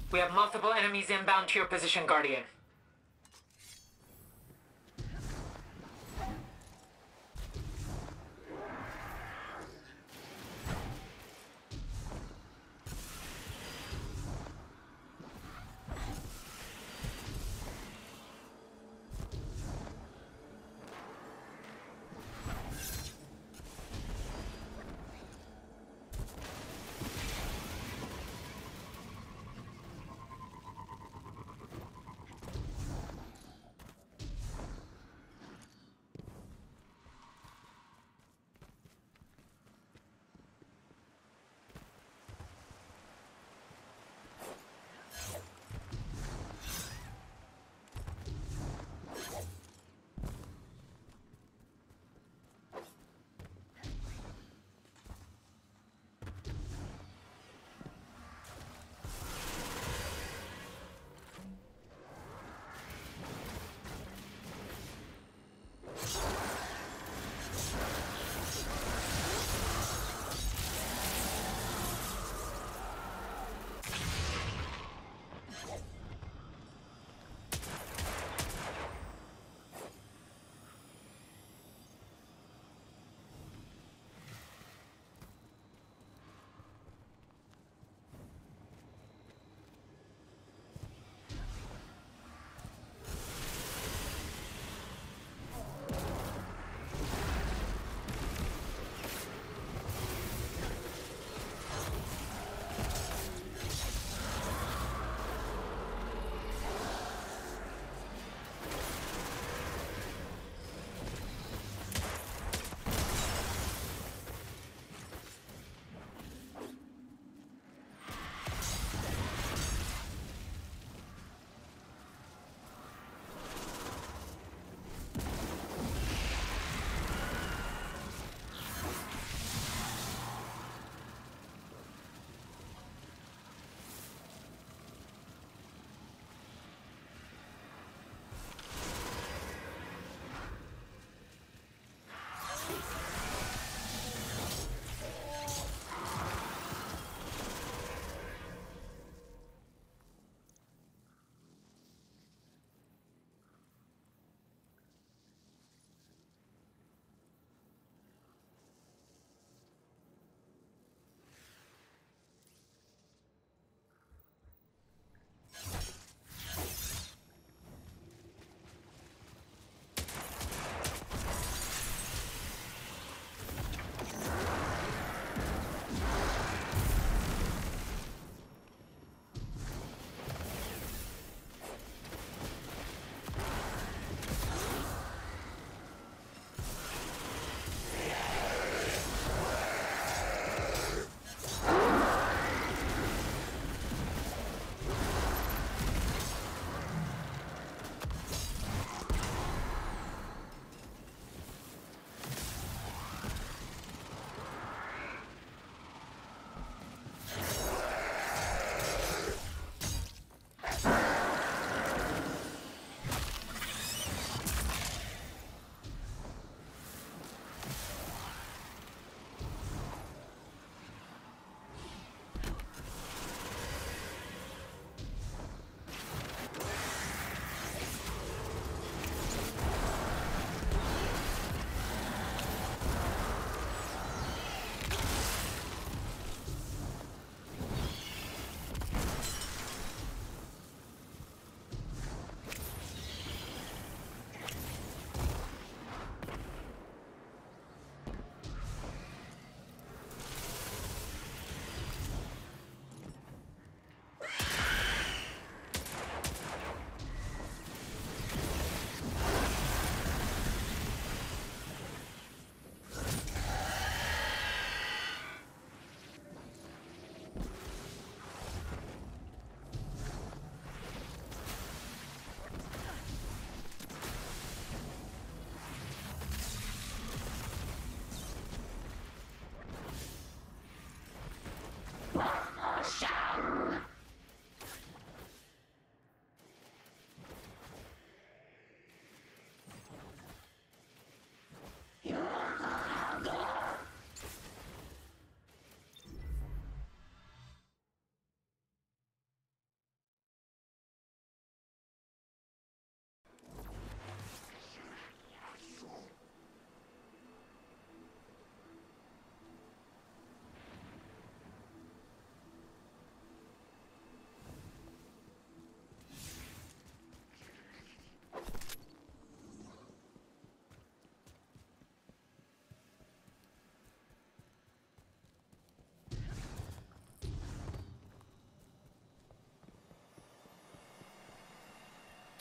We have multiple enemies inbound to your position, Guardian.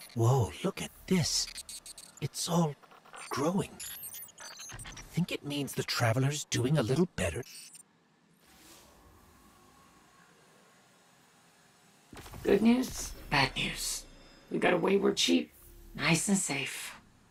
Whoa, look at this. It's all growing. Think it means the Traveler's doing a little better? Good news, bad news. We got a wayward sheep, nice and safe.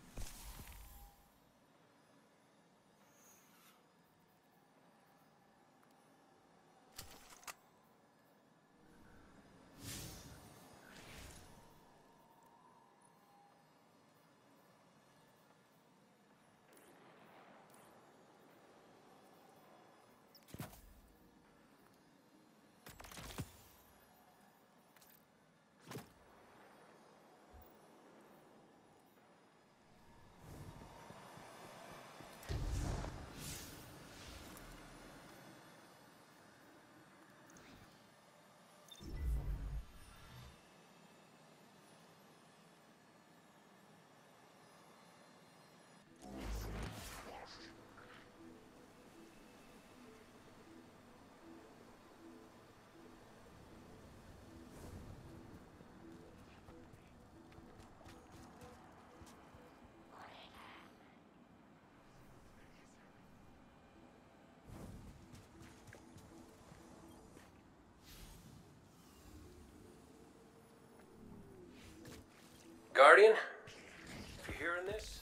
Guardian, you hearing this?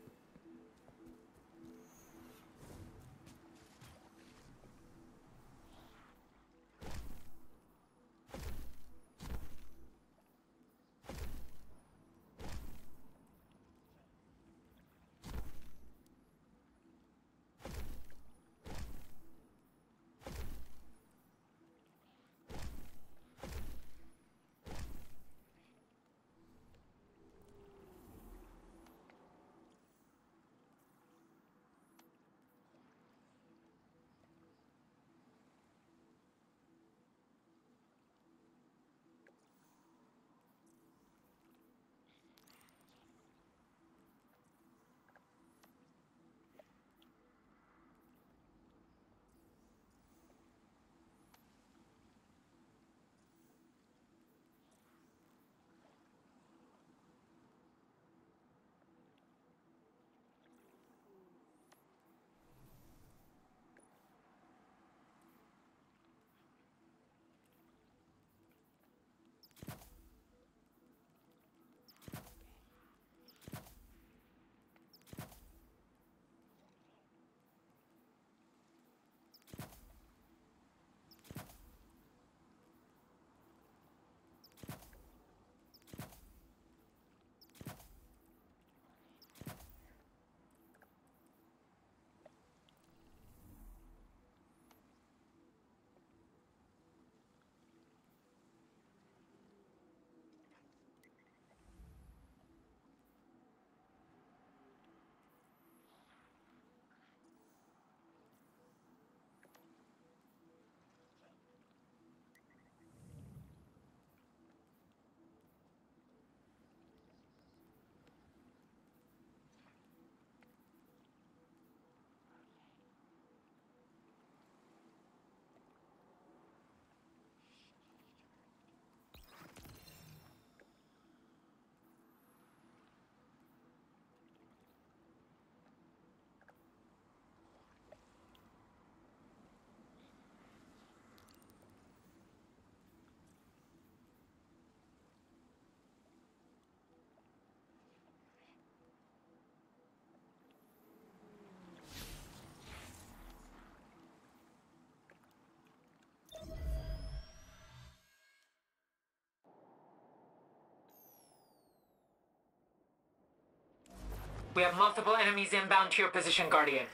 We have multiple enemies inbound to your position, Guardian.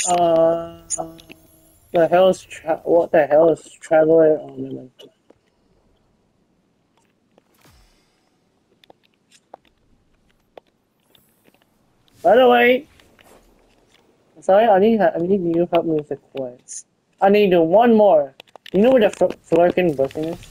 Uh, what the hell is Traveler Ornament? By the way, sorry, I need you to help me with the quest. I need to do one more. You know where the Flurkin Broken is?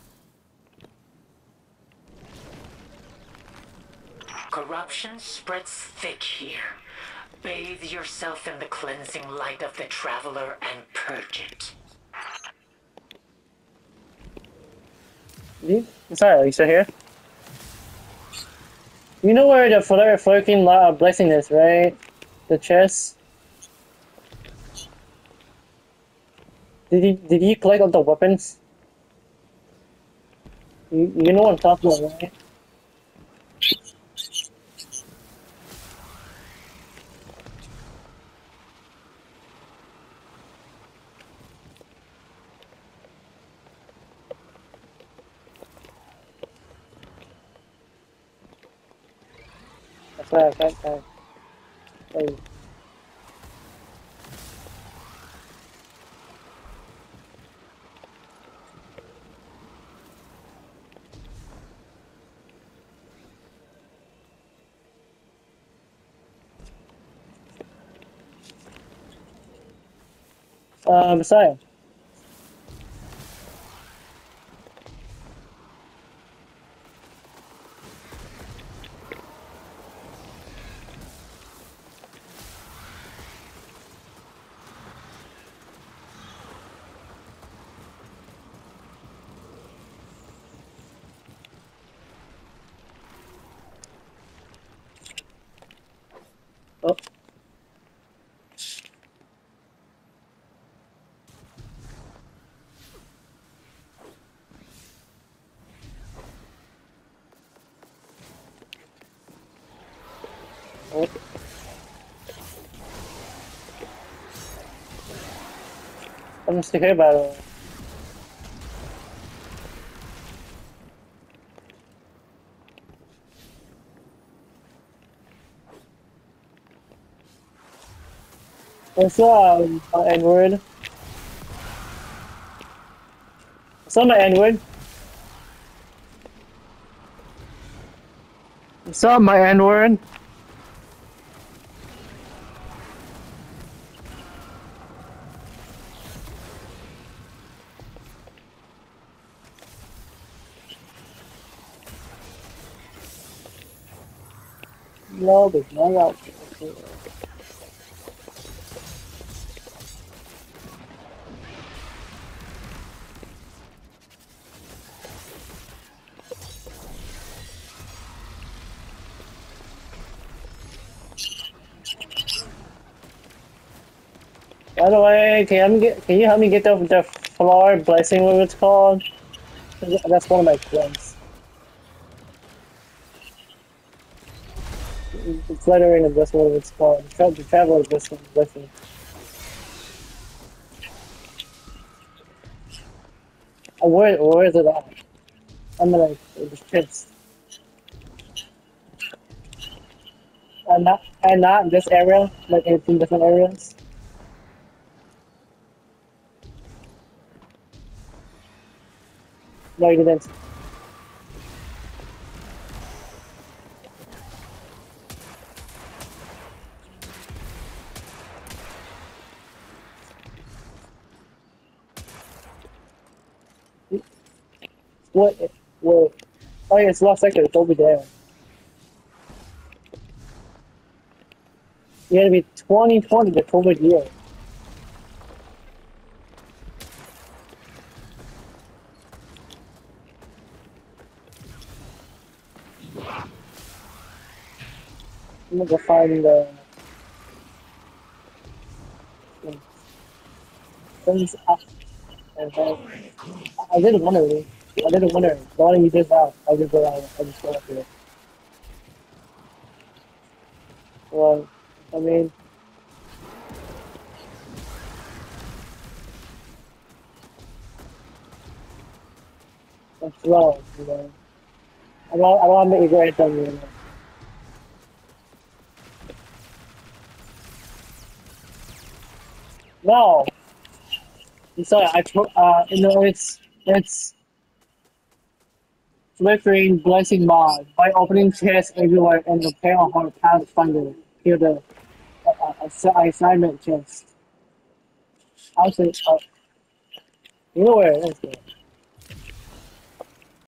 Corruption spreads thick here. Bathe yourself in the cleansing light of the Traveler and purge it. Sorry, are you still here? You know where the Flurkin Blessing is, right? The chest? Did you collect all the weapons? You know what I'm talking about, right? That's why I can't. Hey. Messiah. Oh. Oh. I'm still here, by the way. What's up, N-word? What's up, my N-word? What's up, my N-word? No, there's no out. By the way, can you help me get the flower blessing, whatever it's called? That's one of my friends. It's literally in this what it's called. The traveler blessing. Where is it at? I'm gonna the chips. And not in this area, like in different areas. No, you didn't. What? What? Oh yeah, it's lost sector. It's over there. You gotta be 2020 the COVID year. I'm gonna go find the things. I didn't wonder. I didn't wonder. The one you did that. I just go out. I just go up here. Well, I mean, that's slow. You know. I don't want to make you go ahead on you. Know. No. I'm sorry, it's flickering blessing mod by opening chests everywhere and the pair of our Pathfinder. Here the assignment chest. I'll say, you know where it is.